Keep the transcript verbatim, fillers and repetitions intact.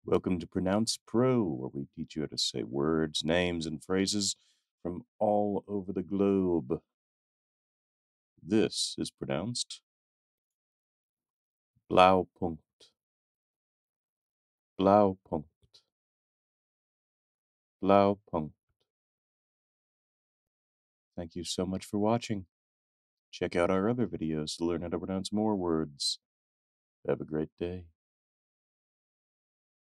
Welcome to Pronounce Pro, where we teach you how to say words, names, and phrases from all over the globe. This is pronounced Blaupunkt, Blaupunkt, Blaupunkt. Thank you so much for watching. Check out our other videos to learn how to pronounce more words. Have a great day.